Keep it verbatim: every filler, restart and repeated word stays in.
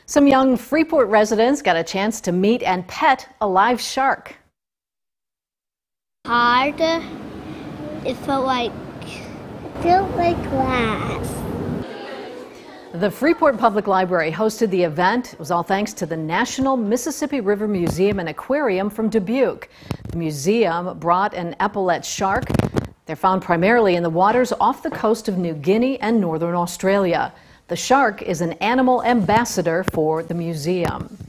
Some young Freeport residents got a chance to meet and pet a live shark. Hard. It felt like it felt like glass. The Freeport Public Library hosted the event. It was all thanks to the National Mississippi River Museum and Aquarium from Dubuque. The museum brought an epaulet shark. They're found primarily in the waters off the coast of New Guinea and northern Australia. The shark is an animal ambassador for the museum.